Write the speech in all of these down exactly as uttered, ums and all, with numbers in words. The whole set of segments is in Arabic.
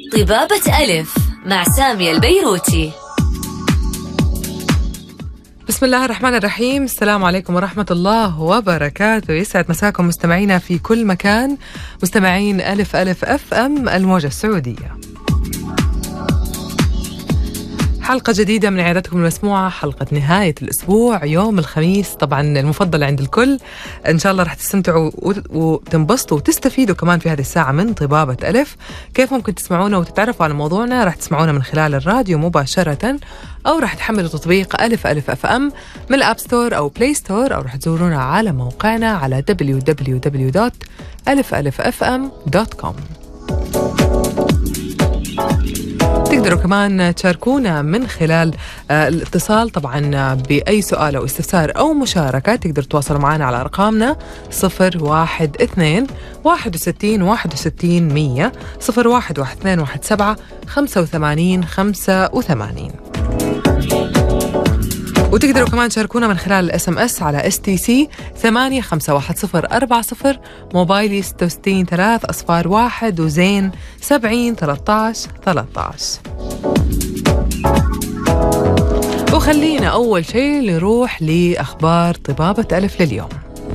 طبابة ألف مع سامية البيروتي. بسم الله الرحمن الرحيم. السلام عليكم ورحمة الله وبركاته. يسعد مساكم مستمعينا في كل مكان، مستمعين ألف ألف أف أم الموجة السعودية. حلقة جديدة من عيادتكم المسموعة، حلقة نهاية الأسبوع يوم الخميس، طبعا المفضل عند الكل. إن شاء الله رح تستمتعوا وتنبسطوا وتستفيدوا كمان في هذه الساعة من طبابة ألف. كيف ممكن تسمعونا وتتعرفوا على موضوعنا؟ رح تسمعونا من خلال الراديو مباشرة، أو رح تحملوا تطبيق ألف ألف أف أم من الأب ستور أو بلاي ستور، أو رح تزورونا على موقعنا على دبليو دبليو دبليو دوت ألف ألف أف أم دوت كوم. تقدروا كمان تشاركونا من خلال الاتصال طبعا بأي سؤال أو استفسار أو مشاركة. تقدروا تواصلوا معنا على أرقامنا صفر واحد اثنين واحد وستين واحد وستين مية، صفر واحد واحد اثنين واحد سبعة خمسة وثمانين خمسة وثمانين. وتقدروا كمان تشاركونا من خلال الاس ام اس على اس تي سي ثمانية خمسة واحد صفر أربعة صفر، موبايلي ستة وستين ثلاث أصفار واحد، وزين سبعين ثلاثة عشر ثلاثة عشر. وخلينا أول شيء نروح لأخبار طبابة ألف لليوم.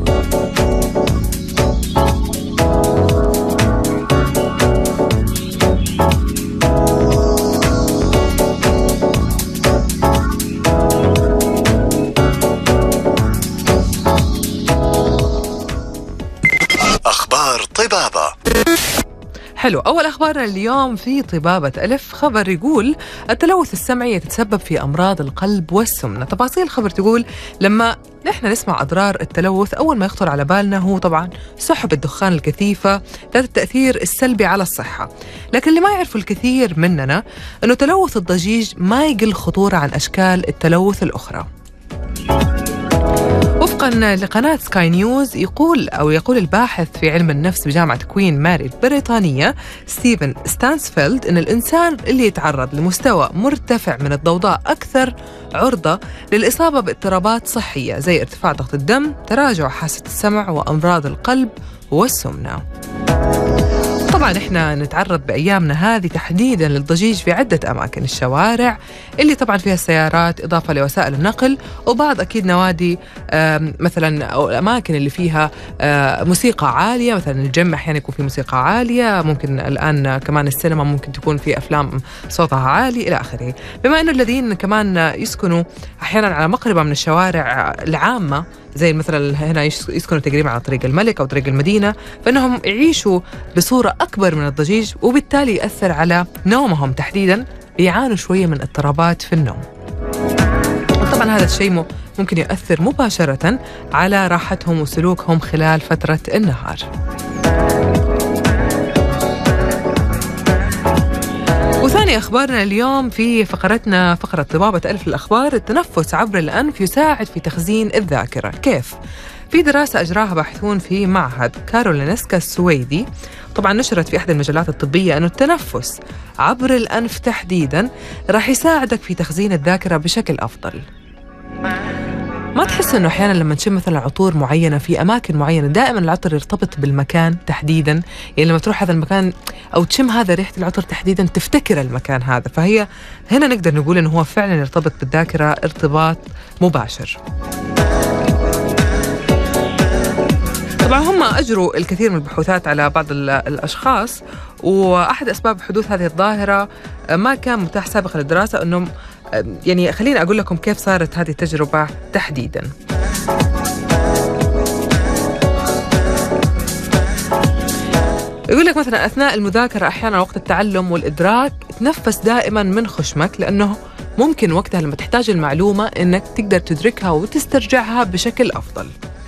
طبابة. حلو، أول أخبارنا اليوم في طبابة ألف خبر يقول التلوث السمعي يتسبب في أمراض القلب والسمنة. تفاصيل الخبر تقول لما نحن نسمع أضرار التلوث أول ما يخطر على بالنا هو طبعا سحب الدخان الكثيفة ذات التأثير السلبي على الصحة، لكن اللي ما يعرفوا الكثير مننا أنه تلوث الضجيج ما يقل خطورة عن أشكال التلوث الأخرى. وفقاً لقناة سكاي نيوز يقول أو يقول الباحث في علم النفس بجامعة كوين ماري البريطانية ستيفن ستانسفيلد إن الإنسان اللي يتعرض لمستوى مرتفع من الضوضاء أكثر عرضة للإصابة باضطرابات صحية زي ارتفاع ضغط الدم، تراجع حاسة السمع، وأمراض القلب والسمنة. طبعا احنا نتعرض بأيامنا هذه تحديدا للضجيج في عدة أماكن، الشوارع اللي طبعا فيها السيارات، إضافة لوسائل النقل، وبعض أكيد نوادي مثلا أو الأماكن اللي فيها موسيقى عالية، مثلا الجيم أحيانا يكون في موسيقى عالية، ممكن الآن كمان السينما ممكن تكون في أفلام صوتها عالي إلى آخره. بما أن الذين كمان يسكنوا أحيانا على مقربة من الشوارع العامة زي مثلا هنا يسكنوا تقريبا على طريق الملك أو طريق المدينة، فإنهم يعيشوا بصورة أكبر من الضجيج، وبالتالي يأثر على نومهم تحديدا، بيعانوا شوية من اضطرابات في النوم. وطبعا هذا الشيء ممكن يؤثر مباشرة على راحتهم وسلوكهم خلال فترة النهار. وثاني أخبارنا اليوم في فقرتنا فقرة طبابة ألف الأخبار، التنفس عبر الأنف يساعد في تخزين الذاكرة. كيف؟ في دراسة أجراها باحثون في معهد كارولينسكا السويدي، طبعا نشرت في أحد المجلات الطبية أنه التنفس عبر الأنف تحديدا راح يساعدك في تخزين الذاكرة بشكل أفضل. ما تحس أنه أحياناً لما نشم مثلاً عطور معينة في أماكن معينة دائماً العطر يرتبط بالمكان تحديداً؟ يعني لما تروح هذا المكان أو تشم هذا ريحة العطر تحديداً تفتكر المكان هذا، فهي هنا نقدر نقول أنه هو فعلاً يرتبط بالذاكرة ارتباط مباشر. طبعاً هم أجروا الكثير من البحوثات على بعض الأشخاص، وأحد أسباب حدوث هذه الظاهرة ما كان متاح سابقاً للدراسة، أنهم يعني خليني أقول لكم كيف صارت هذه التجربة تحديداً. يقول لك مثلاً أثناء المذاكرة أحياناً وقت التعلم والإدراك تنفس دائماً من خشمك، لأنه ممكن وقتها لما تحتاج المعلومة إنك تقدر تدركها وتسترجعها بشكل أفضل.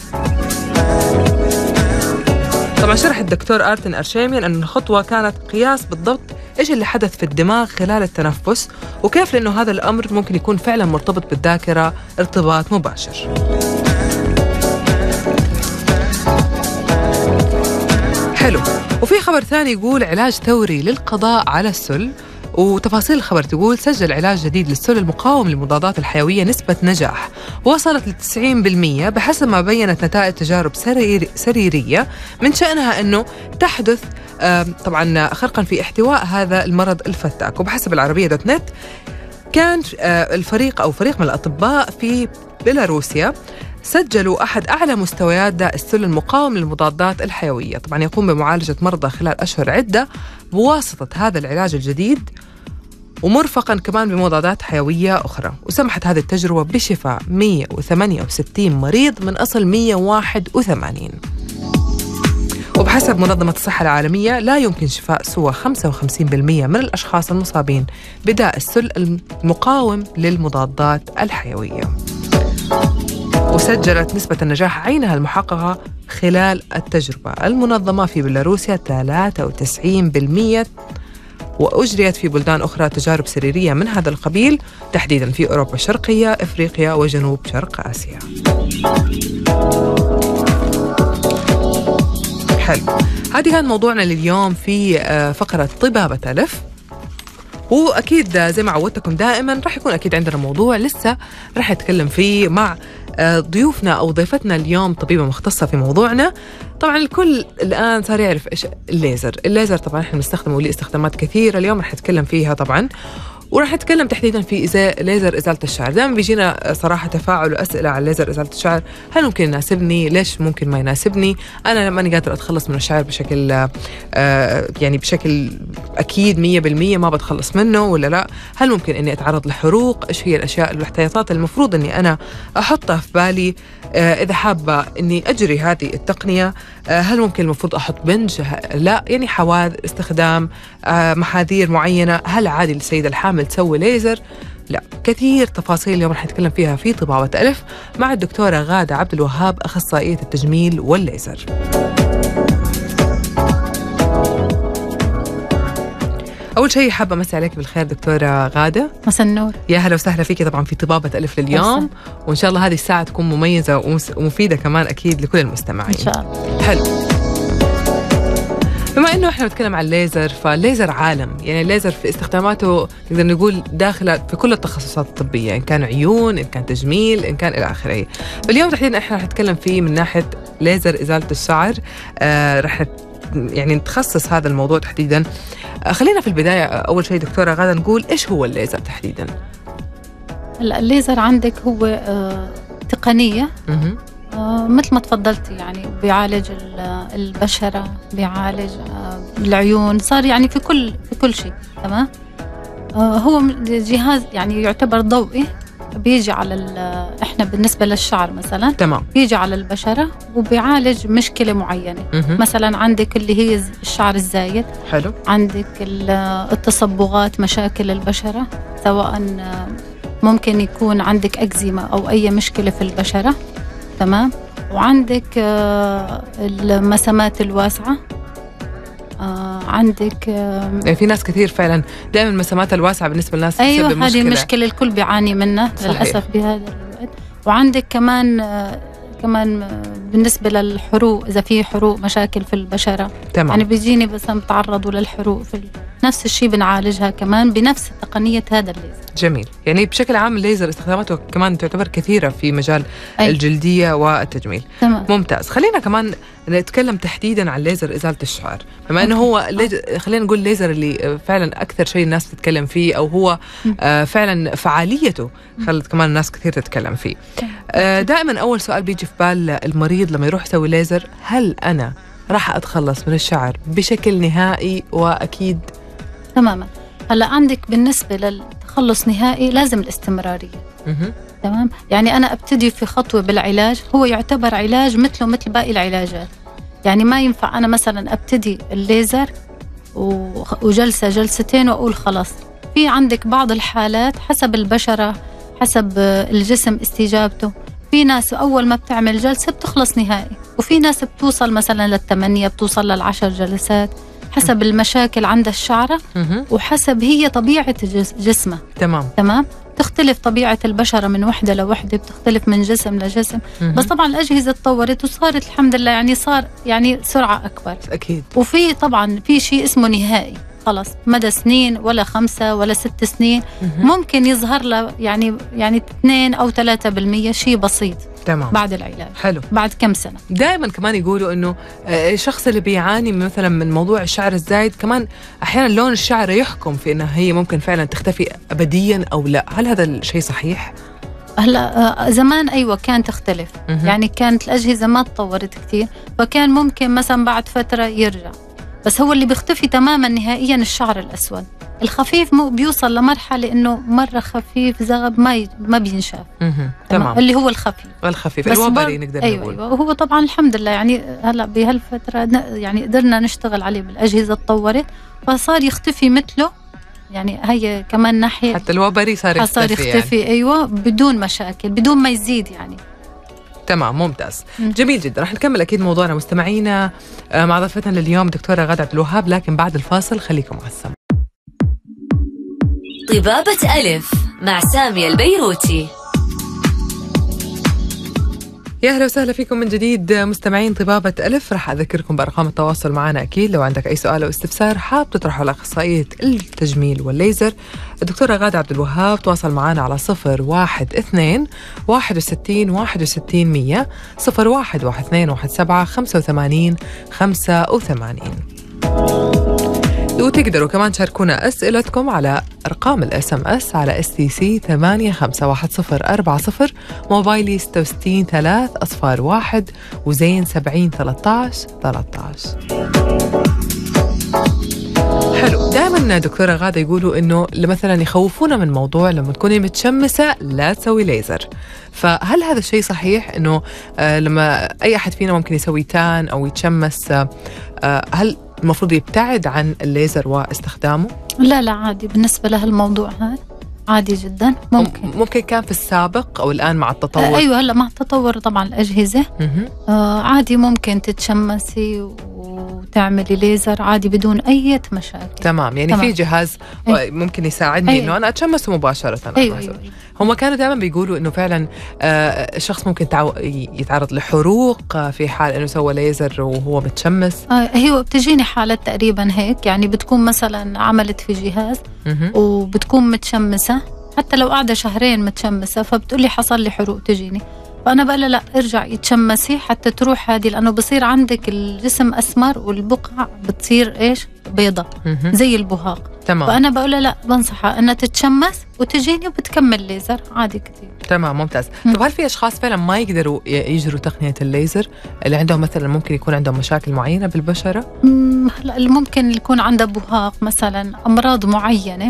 طبعاً شرح الدكتور آرتن أرشيميان أن الخطوة كانت قياس بالضبط إيش اللي حدث في الدماغ خلال التنفس، وكيف لأنه هذا الأمر ممكن يكون فعلاً مرتبط بالذاكرة ارتباط مباشر. حلو. وفي خبر ثاني يقول علاج ثوري للقضاء على السل، وتفاصيل الخبر تقول سجل علاج جديد للسل المقاوم للمضادات الحيوية نسبة نجاح وصلت ل تسعين بالمئة بحسب ما بينت نتائج تجارب سرير سريرية من شأنها أنه تحدث طبعا خرقا في احتواء هذا المرض الفتاك. وبحسب العربية دوت نت كان الفريق أو فريق من الأطباء في بيلاروسيا سجلوا أحد أعلى مستويات داء السل المقاوم للمضادات الحيوية. طبعا يقوم بمعالجة مرضى خلال أشهر عدة بواسطة هذا العلاج الجديد ومرفقا كمان بمضادات حيوية أخرى. وسمحت هذه التجربة بشفاء مئة وثمانية وستين مريض من أصل مئة وواحد وثمانين. وبحسب منظمة الصحة العالمية لا يمكن شفاء سوى خمسة وخمسين بالمئة من الأشخاص المصابين بداء السل المقاوم للمضادات الحيوية. وسجلت نسبة النجاح عينها المحققة خلال التجربة المنظمة في بيلاروسيا ثلاثة وتسعين بالمئة، وأجريت في بلدان أخرى تجارب سريرية من هذا القبيل تحديداً في أوروبا الشرقية، إفريقيا وجنوب شرق آسيا. حلو، هذه كان موضوعنا لليوم في فقرة طبابة ألف. وأكيد زي ما عودتكم دائما رح يكون أكيد عندنا موضوع لسه رح نتكلم فيه مع ضيوفنا أو ضيفتنا اليوم، طبيبة مختصة في موضوعنا. طبعا الكل الآن صار يعرف إيش الليزر. الليزر طبعا إحنا بنستخدمه له استخدامات كثيرة، اليوم رح نتكلم فيها طبعا، ورح نتكلم تحديدا في إزاء ليزر إزالة الشعر. دائما بيجينا صراحة تفاعل وأسئلة على ليزر إزالة الشعر، هل ممكن يناسبني؟ ليش ممكن ما يناسبني؟ أنا ماني قادر أتخلص من الشعر بشكل آه يعني بشكل أكيد مية بالمية ما بتخلص منه ولا لا؟ هل ممكن إني أتعرض لحروق؟ إيش هي الأشياء الاحتياطات المفروض إني أنا أحطها في بالي آه إذا حابة إني أجري هذه التقنية؟ آه هل ممكن المفروض أحط بنج؟ لا، يعني حواذر استخدام آه محاذير معينة. هل عادي للسيدة الحامل تسوي ليزر؟ لا، كثير تفاصيل اليوم رح نتكلم فيها في طبابة ألف مع الدكتورة غادة عبد الوهاب، أخصائية التجميل والليزر. أول شيء حابة أمسي عليك بالخير دكتورة غادة. مساء النور. يا هلا وسهلا فيكي طبعا في طبابة ألف لليوم حسن. وإن شاء الله هذه الساعة تكون مميزة ومفيدة كمان أكيد لكل المستمعين إن شاء الله. حلو، بما إنه إحنا بنتكلم عن الليزر، فالليزر عالم، يعني الليزر في استخداماته نقدر نقول داخلة في كل التخصصات الطبية، إن كان عيون، إن كان تجميل، إن كان إلى آخره. فاليوم تحديدا إحنا رح نتكلم فيه من ناحية ليزر إزالة الشعر. آه رح يعني نتخصص هذا الموضوع تحديدا. آه خلينا في البداية أول شيء دكتورة غادة نقول إيش هو الليزر تحديدا؟ هلا الليزر عندك هو آه تقنية آه مثل ما تفضلتي، يعني بيعالج البشرة، بيعالج آه العيون، صار يعني في كل في كل شيء. تمام. آه هو جهاز يعني يعتبر ضوئي، بيجي على احنا بالنسبة للشعر مثلا تمام، بيجي على البشرة وبيعالج مشكلة معينة. م-م. مثلا عندك اللي هي الشعر الزايد، حلو، عندك التصبغات، مشاكل البشرة، سواء ممكن يكون عندك أكزيما أو أي مشكلة في البشرة. تمام. وعندك المسامات الواسعة. آه عندك آه يعني في ناس كثير فعلا دائما المسامات الواسعة بالنسبة للناس أيوة، تسبب مشكلة. هذه مشكلة الكل بيعاني منها للأسف بهذا الوقت. وعندك كمان آه كمان آه بالنسبة للحروق، إذا في حروق، مشاكل في البشرة. تمام. يعني بيجيني بس بتعرضوا للحروق، في نفس الشيء بنعالجها كمان بنفس تقنية هذا الليزر. جميل، يعني بشكل عام الليزر استخداماته كمان تعتبر كثيرة في مجال أي. الجلدية والتجميل. تمام. ممتاز. خلينا كمان نتكلم تحديدا عن ليزر إزالة الشعر، بما أنه هو الليزر، خلينا نقول الليزر اللي فعلا أكثر شيء الناس تتكلم فيه، أو هو آه فعلا فعاليته خلت كمان الناس كثير تتكلم فيه. آه دائما أول سؤال بيجي في بال المريض لما يروح يسوي ليزر، هل أنا راح أتخلص من الشعر بشكل نهائي؟ وأكيد تماما. هلا عندك بالنسبة للتخلص نهائي لازم الاستمرارية. م-م. تمام. يعني أنا أبتدي في خطوة بالعلاج، هو يعتبر علاج مثله مثل باقي العلاجات. يعني ما ينفع أنا مثلا أبتدي الليزر وجلسة جلستين وأقول خلاص. في عندك بعض الحالات حسب البشرة، حسب الجسم استجابته. في ناس أول ما بتعمل جلسة بتخلص نهائي، وفي ناس بتوصل مثلا للثمانية، بتوصل للعشر جلسات، حسب المشاكل عند الشعرة وحسب هي طبيعة جسمها. تمام. تمام. تختلف طبيعة البشرة من وحدة لوحدة، بتختلف من جسم لجسم. م-م. بس طبعا الأجهزة تطورت وصارت الحمد لله، يعني صار يعني سرعة أكبر. أكيد. وفي طبعا في شيء اسمه نهائي، خلص مدى سنين ولا خمسة ولا ست سنين. ممكن يظهر له يعني يعني اثنين أو ثلاثة بالمية شيء بسيط. تمام. بعد العلاج. حلو. بعد كم سنة. دائما كمان يقولوا إنه الشخص اللي بيعاني مثلا من موضوع الشعر الزايد كمان أحيانا لون الشعر يحكم في إنها هي ممكن فعلا تختفي أبديا أو لا. هل هذا الشيء صحيح؟ هلا زمان أيوة كان تختلف. مه. يعني كانت الأجهزة ما تطورت كتير، فكان ممكن مثلا بعد فترة يرجع. بس هو اللي بيختفي تماما نهائيا الشعر الأسود. الخفيف مو بيوصل لمرحلة إنه مرة خفيف زغب ما ي... ما بينشاف. تمام. تمام. اللي هو الخفيف. الخفيف الوبري نقدر أيوة نقول. أيوة. وهو طبعا الحمد لله يعني هلا بهالفترة يعني قدرنا نشتغل عليه، بالأجهزة تطورت فصار يختفي مثله. يعني هي كمان ناحية حتى الوبري صار يختفي, صار يختفي يعني. أيوة بدون مشاكل، بدون ما يزيد يعني. تمام. ممتاز. م. جميل جدا. رح نكمل أكيد موضوعنا مستمعينا مع ضيفتنا لليوم دكتورة غادة عبد الوهاب، لكن بعد الفاصل خليكم على السمع. طبابة ألف مع سامية البيروتي. يا أهلا وسهلا فيكم من جديد مستمعين طبابة ألف. رح أذكركم بأرقام التواصل معنا أكيد لو عندك أي سؤال أو استفسار حاب تطرحه لأخصائية التجميل والليزر الدكتورة غادة عبد الوهاب. تواصل معنا على صفر واحد اثنين واحد وستين واحد وستين مية صفر واحد واحد اثنين واحد سبعة خمسة وثمانين خمسة وثمانين. وتقدروا كمان تشاركونا أسئلتكم على أرقام الاس ام اس على اس تي سي ثمانية خمسة واحد صفر أربعة صفر، موبايلي ستة وستين ثلاث أصفار واحد وزين سبعين ثلاثة عشر ثلاثة عشر. حلو. دائما دكتورة غادة يقولوا إنه مثلا يخوفونا من موضوع لما تكوني متشمسة لا تسوي ليزر. فهل هذا الشيء صحيح إنه آه لما أي أحد فينا ممكن يسوي تان أو يتشمس آه هل المفروض يبتعد عن الليزر واستخدامه؟ لا لا عادي بالنسبة له الموضوع هذا عادي جدا. ممكن ممكن كان في السابق أو الآن مع التطور. آه أيوة هلا مع التطور طبعا الأجهزة آه عادي ممكن تتشمسي وتعملي ليزر عادي بدون أي مشاكل. تمام. يعني تمام. في جهاز أي. ممكن يساعدني أي. إنه أنا أتشمس مباشرة. أيوة أيوة. هم كانوا دائما بيقولوا إنه فعلا آه الشخص ممكن تعو... يتعرض لحروق آه في حال إنه سوى ليزر وهو متشمس. آه هي بتجيني حالات تقريبا هيك، يعني بتكون مثلا عملت في جهاز م- وبتكون متشمسة حتى لو قاعدة شهرين متشمسة، فبتقولي حصل لي حروق تجيني، فأنا بقى لا ارجع يتشمسي حتى تروح هذه، لأنه بصير عندك الجسم أسمر والبقعة بتصير إيش بيضة زي البهاق. تمام. فأنا بقول لا بنصحها أنها تتشمس وتجيني وبتكمل ليزر عادي كتير. تمام. ممتاز. طب هل في أشخاص فعلا ما يقدروا يجروا تقنية الليزر اللي عندهم مثلا ممكن يكون عندهم مشاكل معينة بالبشرة؟ هلا اللي ممكن يكون عنده بهاق مثلا أمراض معينة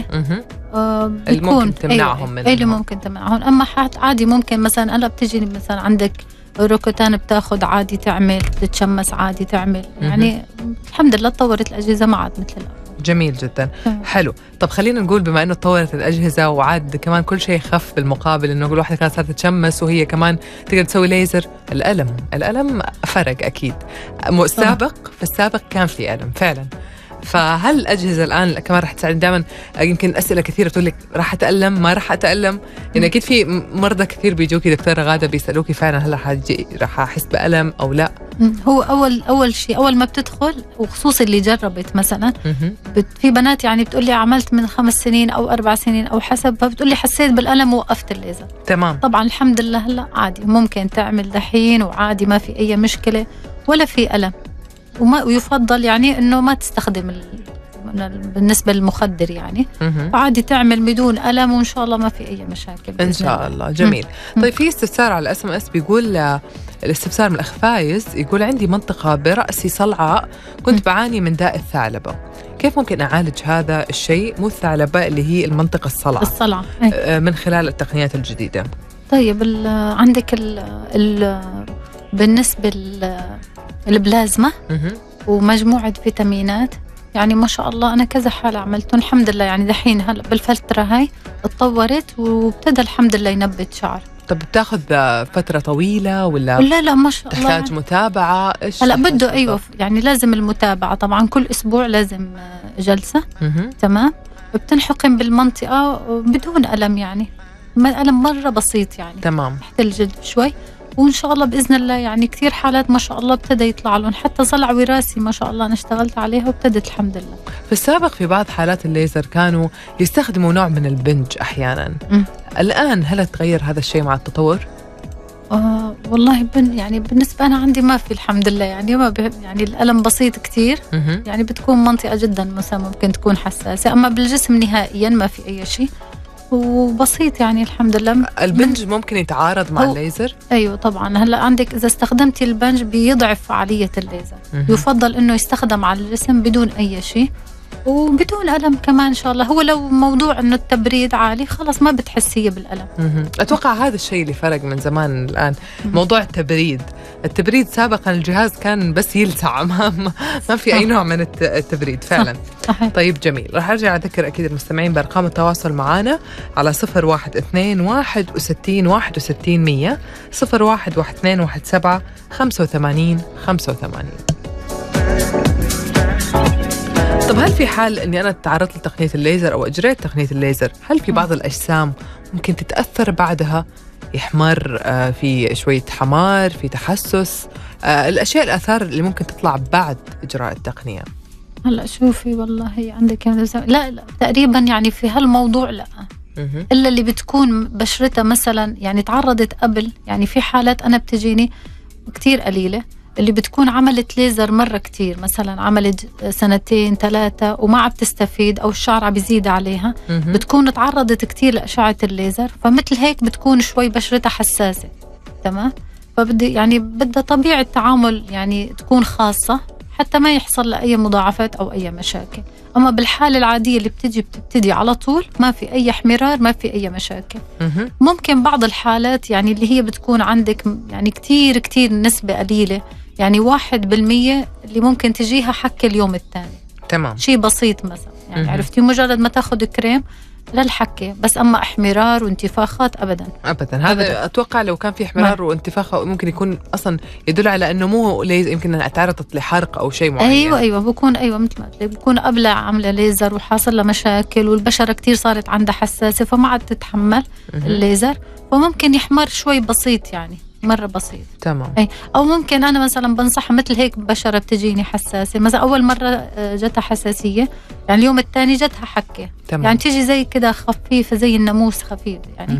آه اللي ممكن تمنعهم أيوة. منهم. اللي ممكن تمنعهم. أما حات عادي ممكن مثلا أنا بتجيني مثلا عندك روكوتان بتاخد عادي تعمل، تتشمس عادي تعمل. يعني الحمد لله تطورت الأجهزة ما عاد مثل الأول. جميل جدا. حلو. طب خلينا نقول بما انه تطورت الاجهزه وعاد كمان كل شيء خف بالمقابل، انه كل واحده كانت صارت تتشمس وهي كمان تقدر تسوي ليزر، الالم الالم فرق اكيد. سابق في السابق كان في الم فعلا. فهل الأجهزة الآن كمان راح تساعد؟ دائما يمكن أسئلة كثيرة تقول لك راح أتألم ما راح أتألم، يعني أكيد في مرضى كثير بيجوكي دكتورة غادة بيسألوكي فعلا هل راح راح أحس بألم أو لا؟ هو أول أول شيء أول ما بتدخل، وخصوصا اللي جربت مثلا بت في بنات يعني بتقولي عملت من خمس سنين أو أربع سنين أو حسب، فبتقولي حسيت بالألم ووقفت الليزر. تمام. طبعا الحمد لله هلا عادي ممكن تعمل دحين وعادي ما في أي مشكلة ولا في ألم. وما ويفضل يعني إنه ما تستخدم بالنسبة للمخدر يعني عادي تعمل بدون ألم وإن شاء الله ما في أي مشاكل إن شاء الله. جميل. مم. طيب في استفسار على الاس ام اس بيقول الاستفسار من الأخ فايز يقول عندي منطقة برأسي صلعاء كنت بعاني من داء الثعلبة، كيف ممكن أعالج هذا الشيء مو الثعلبة اللي هي المنطقة الصلعة الصلعة من خلال التقنيات الجديدة؟ طيب ال عندك ال ال بالنسبة للبلازما ومجموعة فيتامينات، يعني ما شاء الله أنا كذا حالة عملتهم الحمد لله. يعني دحين هلا بالفترة هاي اتطورت وابتدى الحمد لله ينبت شعر. طب بتاخذ فترة طويلة ولا لا لا ما شاء الله تحتاج متابعة؟ إيش هلا بده أيوة يعني لازم المتابعة طبعا، كل أسبوع لازم جلسة. مه. تمام. بتنحقن بالمنطقة بدون ألم، يعني ألم مرة بسيط يعني. تمام. تحت الجلد شوي وإن شاء الله بإذن الله يعني كثير حالات ما شاء الله ابتدى يطلع لهم، حتى صلع وراثي ما شاء الله أنا اشتغلت عليها وابتدت الحمد لله. في السابق في بعض حالات الليزر كانوا يستخدموا نوع من البنج أحيانا، م. الآن هل تغير هذا الشيء مع التطور؟ آه والله بن يعني بالنسبة أنا عندي ما في الحمد لله، يعني ما يعني الألم بسيط كتير، م- يعني بتكون منطقة جدا مثلا ممكن تكون حساسة، أما بالجسم نهائيا ما في أي شيء وبسيط يعني الحمد لله. البنج ممكن يتعارض مع الليزر؟ أيوة طبعا. هلأ عندك إذا استخدمتي البنج بيضعف فعالية الليزر، م- يفضل إنه يستخدم على الجسم بدون أي شيء وبدون ألم كمان إن شاء الله. هو لو موضوع إنه التبريد عالي خلاص ما بتحسيه بالألم. أتوقع هذا الشيء اللي فرق من زمان الآن، موضوع التبريد. التبريد سابقا الجهاز كان بس يلسع، ما, ما في أي نوع من التبريد فعلا. صحيح. طيب جميل، رح أرجع أذكر أكيد المستمعين بأرقام التواصل معنا على صفر واحد اثنين واحد وستين واحد وستين مية، صفر واحد واحد اثنين واحد سبعة خمسة وثمانين خمسة وثمانين. طب هل في حال أني أنا تعرضت لتقنية الليزر أو أجريت تقنية الليزر، هل في بعض الأجسام ممكن تتأثر بعدها، يحمر، آه في شوية حمار، في تحسس، آه الأشياء الآثار اللي ممكن تطلع بعد إجراء التقنية؟ هلأ شوفي والله عندك لا, لا تقريبا يعني في هالموضوع لا، إلا اللي بتكون بشرتها مثلا يعني تعرضت قبل، يعني في حالات أنا بتجيني كتير قليلة اللي بتكون عملت ليزر مرة كتير، مثلا عملت سنتين ثلاثة وما عم تستفيد أو الشعر عم بيزيد عليها، بتكون تعرضت كتير لأشعة الليزر، فمثل هيك بتكون شوي بشرتها حساسة. تمام. فبدي يعني بدها طبيعة تعامل يعني تكون خاصة حتى ما يحصل لها أي مضاعفات أو أي مشاكل. أما بالحالة العادية اللي بتجي بتبتدي على طول ما في أي احمرار، ما في أي مشاكل. ممكن بعض الحالات يعني اللي هي بتكون عندك يعني كتير كتير نسبة قليلة، يعني واحد بالمية اللي ممكن تجيها حكة اليوم الثاني. تمام. شيء بسيط مثلا يعني عرفتي مجرد ما تاخد كريم للحكة، بس أما احمرار وانتفاخات أبدا أبدا. هذا أبداً. أتوقع لو كان في احمرار وانتفاخ ممكن يكون أصلا يدل على أنه مو ليزر، يمكن أنها تعرضت لحرق أو شيء معين. أيوة أيوة بكون أيوة مثل ما قلت بكون قبل عاملة ليزر وحاصل لها مشاكل والبشرة كتير صارت عندها حساسة فما عاد تتحمل الليزر، فممكن يحمر شوي بسيط يعني مرة بسيط. تمام. أي. أو ممكن أنا مثلا بنصح مثل هيك بشرة بتجيني حساسة، مثلا أول مرة جتها حساسية يعني اليوم الثاني جتها حكة. تمام. يعني تيجي زي كده خفيفة زي الناموس خفيف يعني.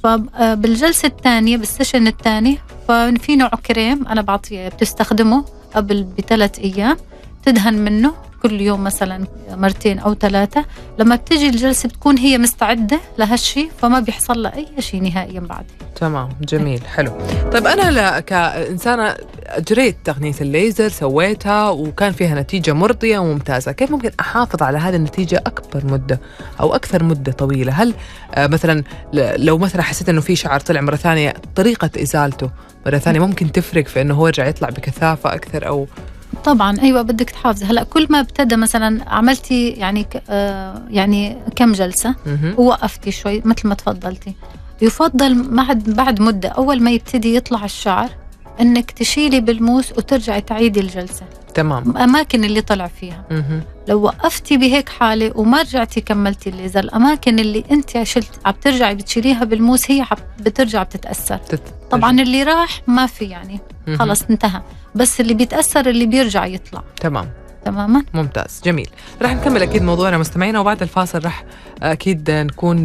فبالجلسة الثانية بالسيشن الثاني ففي نوع كريم أنا بعطيه بتستخدمه قبل بثلاث أيام، تدهن منه كل يوم مثلا مرتين أو ثلاثة، لما بتجي الجلسة بتكون هي مستعدة لهالشي فما بيحصل لها أي شيء نهائيا بعد. تمام جميل حلو. طيب أنا كإنسانة أجريت تقنية الليزر سويتها وكان فيها نتيجة مرضية وممتازة، كيف ممكن أحافظ على هذه النتيجة أكبر مدة أو أكثر مدة طويلة؟ هل آه مثلا لو مثلا حسيت أنه في شعر طلع مرة ثانية طريقة إزالته مرة ثانية ممكن تفرق في أنه هو يرجع يطلع بكثافة أكثر أو؟ طبعا ايوه بدك تحافظي. هلا كل ما ابتدى مثلا عملتي يعني آه يعني كم جلسه ووقفتي شوي مثل ما تفضلتي، يفضل بعد بعد مده اول ما يبتدي يطلع الشعر انك تشيلي بالموس وترجعي تعيدي الجلسه. تمام. الاماكن اللي طلع فيها مه. لو وقفتي بهيك حاله وما رجعتي كملتي الليزر، الاماكن اللي انت شلت عم ترجعي بتشيليها بالموس هي بترجع بتتاثر. تت... طبعا اللي راح ما في يعني خلص انتهى، بس اللي بيتأثر اللي بيرجع يطلع. تمام تماما. ممتاز جميل. رح نكمل أكيد موضوعنا مستمعينا، وبعد الفاصل رح أكيد نكون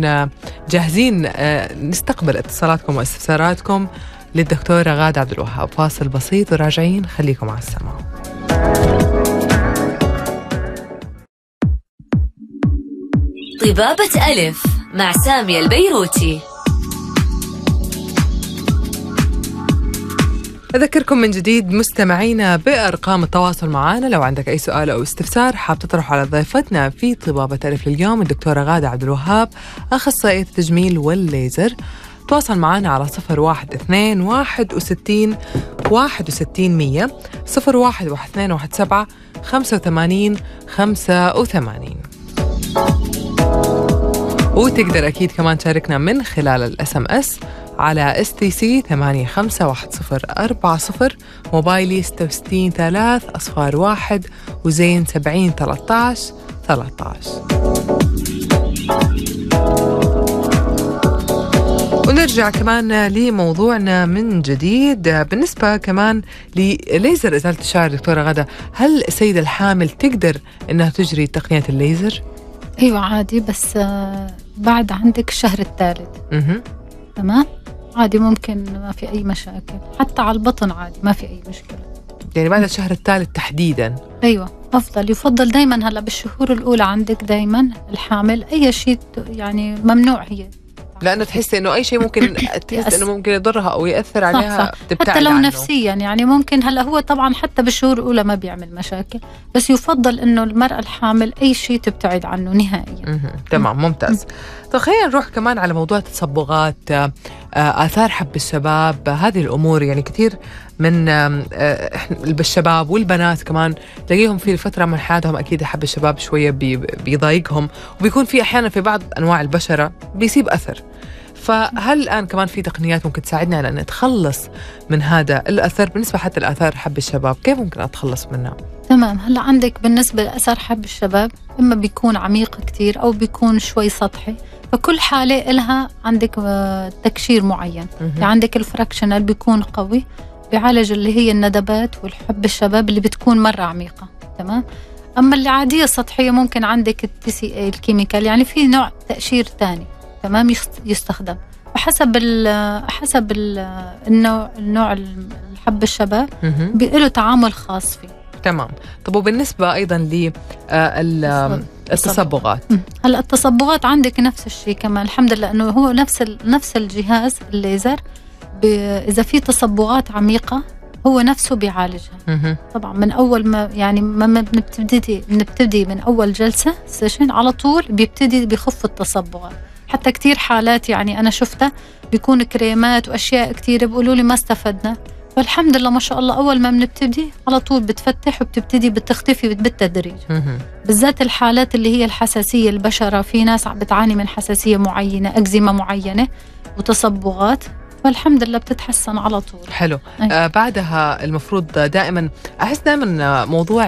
جاهزين نستقبل اتصالاتكم واستفساراتكم للدكتورة غادة عبد الوهاب. فاصل بسيط وراجعين، خليكم على السماع. طبابة ألف مع سامية البيروتي. أذكركم من جديد مستمعينا بأرقام التواصل معنا لو عندك أي سؤال أو استفسار حاب تطرحه على ضيفتنا في طبابة ألف لليوم الدكتورة غادة عبد الوهاب أخصائية التجميل والليزر. تواصل معنا على صفر واحد اثنين واحد وستين واحد وستين مية، صفر واحد واحد اثنين واحد سبعة خمسة وثمانين خمسة وثمانين. وتقدر أكيد كمان تشاركنا من خلال الأس أم أس على اس تي سي ثمانية خمسة واحد صفر أربعة صفر، موبايلي ستة وستين ثلاث أصفار واحد وزين سبعين ثلاثة عشر ثلاثة عشر. ونرجع كمان لموضوعنا من جديد بالنسبة كمان لليزر إزالة الشعر. دكتورة غدا، هل السيدة الحامل تقدر إنها تجري تقنية الليزر؟ أيوة عادي، بس بعد عندك الشهر الثالث. مه. تمام، عادي ممكن، ما في أي مشاكل. حتى على البطن عادي ما في أي مشكلة. يعني بعد الشهر الثالث تحديدا؟ أيوة أفضل، يفضل دايما. هلا بالشهور الأولى عندك دايما الحامل أي شيء يعني ممنوع هي، لأنه تحس إنه أي شيء ممكن تحس إنه ممكن يضرها أو يأثر عليها. صح صح. حتى لو عنه. نفسيا يعني ممكن. هلا هو طبعا حتى بالشهور الأولى ما بيعمل مشاكل، بس يفضل إنه المرأة الحامل أي شيء تبتعد عنه نهائيا. تمام، ممتاز. طيب خلينا نروح كمان على موضوع التصبغات، آثار حب الشباب، هذه الأمور. يعني كثير من الشباب والبنات كمان تلاقيهم في فترة من حياتهم أكيد حب الشباب شوية بيضايقهم، وبيكون في أحيانا في بعض أنواع البشرة بيسيب أثر. فهل الآن كمان في تقنيات ممكن تساعدنا على أن نتخلص من هذا الأثر؟ بالنسبة حتى لآثار حب الشباب كيف ممكن أتخلص منها؟ تمام. هلا عندك بالنسبة لأثر حب الشباب إما بيكون عميق كتير أو بيكون شوي سطحي، فكل حالة إلها عندك تكشير معين. يعني عندك الفراكشنال بيكون قوي، بيعالج اللي هي الندبات والحب الشباب اللي بتكون مرة عميقة. تمام. أما اللي عادية سطحية ممكن عندك التي سي اي الكيميكال، يعني في نوع تأشير تاني تمام يستخدم حسب ال حسب ال النوع النوع الحب الشباب بيقله تعامل خاص فيه. تمام. طب وبالنسبة أيضا للتصبغات؟ هلا التصبغات عندك نفس الشيء كمان الحمد لله، إنه هو نفس نفس الجهاز الليزر، إذا في تصبغات عميقة هو نفسه بيعالجها. طبعا من أول ما يعني ما بنبتدي بنبتدي من أول جلسة سيشن على طول بيبتدي بيخف التصبغات. حتى كتير حالات يعني أنا شفتها بيكون كريمات وأشياء كتير بيقولوا لي ما استفدنا، فالحمد لله ما شاء الله أول ما بنبتدي على طول بتفتح وبتبتدي بتختفي بالتدريج. بالذات الحالات اللي هي الحساسية البشرة، في ناس بتعاني من حساسية معينة، أكزيما معينة وتصبغات، فالحمد لله بتتحسن على طول. حلو. آه بعدها المفروض دائما أحس دائما موضوع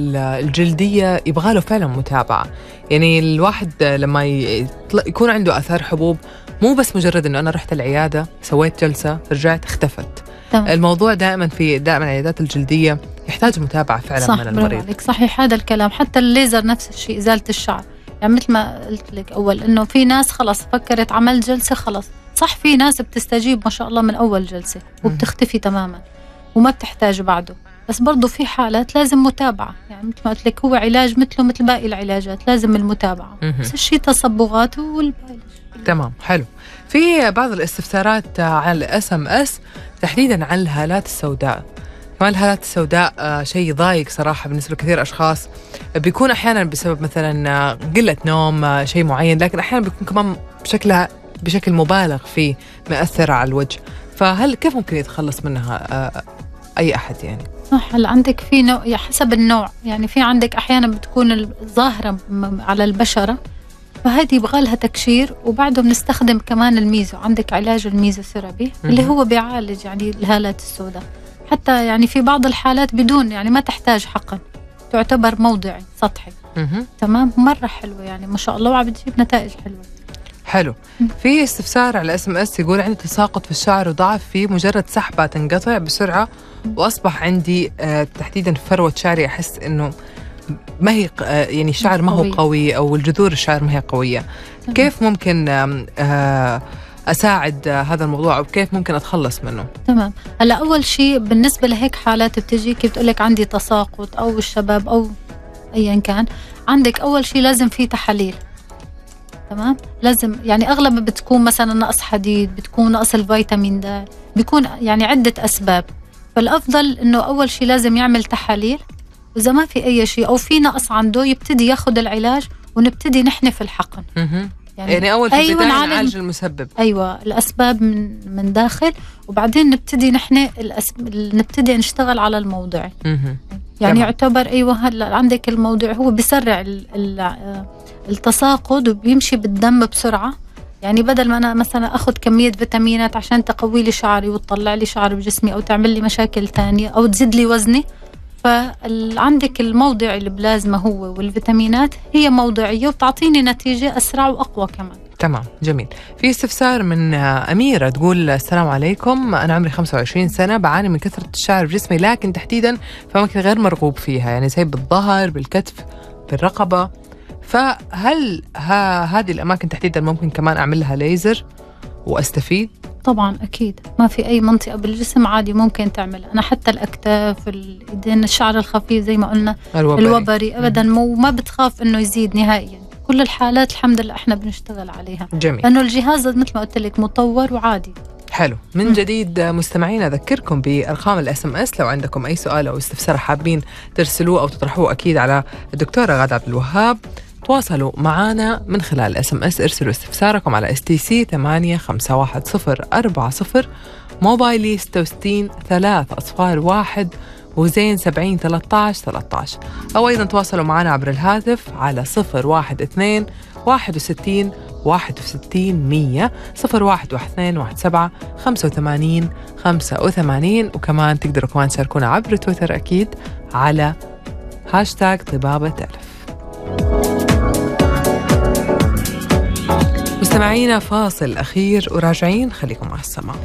الجلدية يبغى له فعلا متابعة. يعني الواحد لما يكون عنده آثار حبوب مو بس مجرد إنه أنا رحت العيادة سويت جلسة رجعت اختفت. تمام. الموضوع دائما في دائما العيادات الجلدية يحتاج متابعة فعلا من المريض. صحيح هذا الكلام. حتى الليزر نفس الشيء، إزالة الشعر، يعني مثل ما قلت لك أول إنه في ناس خلاص فكرت عملت جلسة خلاص. صح في ناس بتستجيب ما شاء الله من أول جلسة وبتختفي تماما وما بتحتاج بعده، بس برضو في حالات لازم متابعة. يعني مثل ما قلت لك هو علاج مثله مثل باقي العلاجات، لازم المتابعة. بس الشيء تصبغات والباقي. تمام. حلو. في بعض الاستفسارات على الاس ام اس تحديدا عن الهالات السوداء. كمان الهالات السوداء شيء ضايق صراحة بالنسبة لكثير أشخاص، بيكون أحيانا بسبب مثلا قلة نوم شيء معين، لكن أحيانا بيكون كمان بشكلها بشكل مبالغ فيه مأثر على الوجه. فهل كيف ممكن يتخلص منها أي أحد؟ يعني صح. هل عندك في نوع حسب النوع، يعني في عندك أحيانا بتكون الظاهرة على البشرة، فهذه يبغى لها تكشير، وبعده بنستخدم كمان الميزو. عندك علاج الميزو ثيرابي اللي هو بيعالج يعني الهالات السوداء، حتى يعني في بعض الحالات بدون يعني ما تحتاج حقن، تعتبر موضعي سطحي. تمام. مرة حلوة يعني ما شاء الله وعم بتجيب نتائج حلوة. حلو. في استفسار على اس ام اس يقول عندي تساقط في الشعر وضعف فيه، مجرد سحبة تنقطع بسرعة وأصبح عندي آه تحديدا فروة شعري أحس إنه ما هي آه يعني الشعر ما هو قوي أو الجذور الشعر ما هي قوية. كيف ممكن آه أساعد آه هذا الموضوع، أو كيف ممكن أتخلص منه؟ تمام. هلا أول شيء بالنسبة لهيك حالات بتجي كيف بتقولك عندي تساقط أو الشباب أو أيا كان، عندك أول شيء لازم في تحاليل. تمام. لازم يعني أغلب بتكون مثلا نقص حديد، بتكون نقص الفيتامين د، بيكون يعني عدة أسباب. فالأفضل إنه أول شيء لازم يعمل تحاليل، وإذا ما في أي شيء أو في نقص عنده يبتدي ياخد العلاج ونبتدي نحن في الحقن. يعني, يعني أول في البداية أيوة نعالج المسبب. أيوة الأسباب من من داخل، وبعدين نبتدي نحن الأس... نبتدي نشتغل على الموضوع. يعني يعتبر أيوة هلا عندك الموضوع هو بيسرع ال... ال... التساقط وبيمشي بالدم بسرعة. يعني بدل ما أنا مثلا أخذ كمية فيتامينات عشان تقوي لي شعري وتطلع لي شعر بجسمي أو تعمل لي مشاكل تانية أو تزيد لي وزني، فعندك الموضع البلازما هو والفيتامينات هي موضعية وبتعطيني نتيجة أسرع وأقوى كمان. تمام، جميل. في استفسار من أميرة تقول السلام عليكم، أنا عمري خمسة وعشرين سنة، بعاني من كثرة الشعر بجسمي لكن تحديدا في أماكن غير مرغوب فيها، يعني زي بالظهر، بالكتف، بالرقبة، فهل ها هذه الأماكن تحديدا ممكن كمان أعمل لها ليزر وأستفيد؟ طبعا أكيد، ما في أي منطقة بالجسم عادي ممكن تعمل. أنا حتى الأكتاف، الإيدين، الشعر الخفيف زي ما قلنا، الوبري, الوبري أبدا مو ما بتخاف إنه يزيد نهائيا. كل الحالات الحمد لله إحنا بنشتغل عليها. جميل. لأنه الجهاز مثل ما قلت لك مطور وعادي. حلو. من جديد مستمعين أذكركم بأرقام الاس ام اس لو عندكم أي سؤال أو استفسار حابين ترسلوه أو تطرحوه أكيد على الدكتورة غادة عبد الوهاب. تواصلوا معنا من خلال الاس ام اس، ارسلوا استفساركم على اس تي سي ثمانية خمسة واحد صفر أربعة صفر، موبايلي ستة وستين ثلاث أصفار واحد وزين سبعين ثلاثة عشر ثلاثة عشر، أو أيضا تواصلوا معنا عبر الهاتف على صفر واحد اثنين واحد وستين واحد وستين مية، صفر واحد واحد اثنين واحد سبعة خمسة وثمانين خمسة وثمانين. وكمان تقدروا كمان تشاركونا عبر تويتر أكيد على هاشتاغ طبابة ألف. مستمعينا فاصل أخير وراجعين، خليكم مع السماع.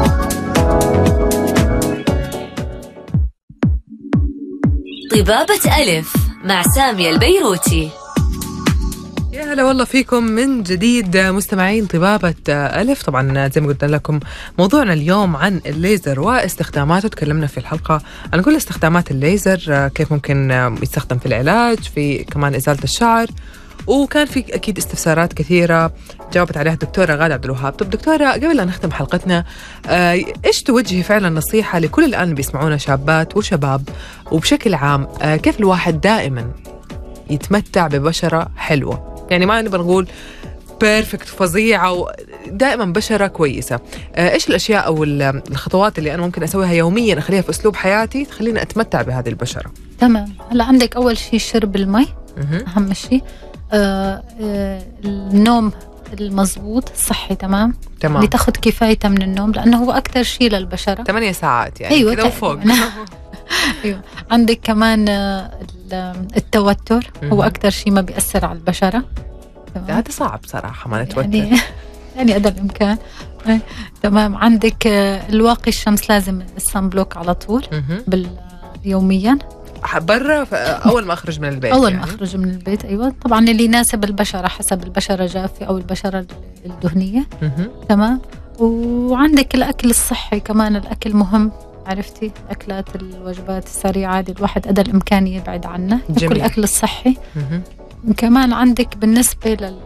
طبابة ألف مع سامية البيروتي. يا هلا والله فيكم من جديد مستمعين طبابة ألف. طبعا زي ما قلت لكم موضوعنا اليوم عن الليزر واستخداماته. تكلمنا في الحلقة عن كل استخدامات الليزر، كيف ممكن يستخدم في العلاج، في كمان إزالة الشعر، وكان في أكيد استفسارات كثيرة جاوبت عليها الدكتورة غادة عبد الوهاب. طب دكتورة، قبل أن نختم حلقتنا، آه إيش توجهي فعلا نصيحة لكل الآن بيسمعونا شابات وشباب وبشكل عام، آه كيف الواحد دائما يتمتع ببشرة حلوة؟ يعني ما نبغى نقول بيرفكت فظيعة، دائما بشرة كويسة. آه إيش الأشياء أو الخطوات اللي أنا ممكن أسويها يوميا أخليها في أسلوب حياتي تخليني أتمتع بهذه البشرة؟ تمام. هلا عندك أول شيء شرب المي، أهم شيء. آه آه النوم المضبوط الصحي، تمام تمام، اللي تاخد كفايته من النوم، لأنه هو أكتر شيء للبشرة. ثمانية ساعات يعني. أيوة كده وفوق. أيوة. عندك كمان التوتر، هو أكتر شيء ما بيأثر على البشرة. هذا صعب صراحة ما نتوتر يعني يعني قدر الإمكان. تمام. عندك الواقي الشمس، لازم الصن بلوك على طول يوميا برا أول ما أخرج من البيت. أول يعني. ما أخرج من البيت، أيوة طبعا اللي يناسب البشرة، حسب البشرة جافة أو البشرة الدهنية. تمام. وعندك الأكل الصحي كمان، الأكل مهم، عرفتي، أكلات الوجبات السريعة دي الواحد قدر الإمكان يبعد عنها، يأكل الأكل الصحي. كمان عندك بالنسبة لل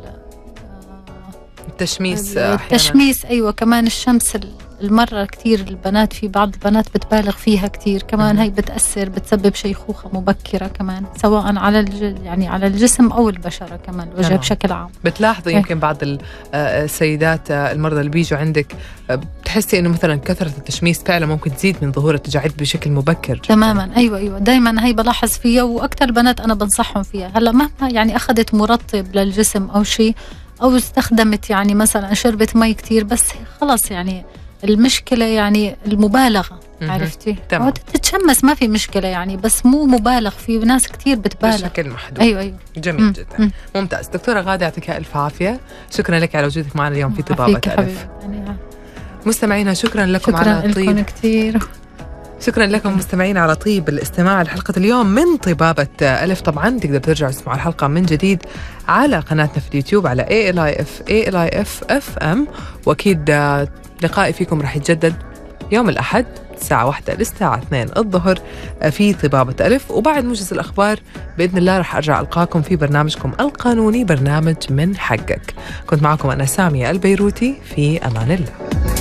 التشميس التشميس أيوة كمان الشمس المرة كتير البنات، في بعض البنات بتبالغ فيها كتير كمان، هي بتأثر، بتسبب شيخوخة مبكرة كمان، سواء على يعني على الجسم أو البشرة كمان، الوجه نعم. بشكل عام بتلاحظي يمكن بعض السيدات المرضى اللي بيجوا عندك بتحسي إنه مثلا كثرة التشميس فعلا ممكن تزيد من ظهور التجاعيد بشكل مبكر جدا. تماما. أيوة أيوة دايما هي بلاحظ فيها، وأكتر البنات أنا بنصحهم فيها. هلا مهما يعني أخذت مرطب للجسم أو شيء، أو استخدمت يعني مثلا شربت مي كتير، بس خلاص يعني المشكلة يعني المبالغة، عرفتي؟ تتشمس ما في مشكلة يعني، بس مو مبالغ، في ناس كتير بتبالغ بشكل محدود. أيوة أيوة. جميل مم. جدا مم. ممتاز. دكتورة غادة يعطيك ألف عافية، شكرا لك على وجودك معنا اليوم في طبابة ألف. مستمعينا شكرا لكم شكرا على طيب كتير. شكرا لكم مستمعين على طيب الاستماع لحلقة اليوم من طبابة ألف. طبعا تقدر ترجعوا تسمعوا الحلقة من جديد على قناتنا في اليوتيوب على إيه إل آي إف إيه إل آي إف إف إم، وأكيد لقائي فيكم رح يتجدد يوم الأحد الساعة واحدة للساعة اثنين الظهر في طبابة ألف، وبعد موجز الأخبار بإذن الله رح أرجع ألقاكم في برنامجكم القانوني، برنامج من حقك. كنت معكم أنا سامية البيروتي، في أمان الله.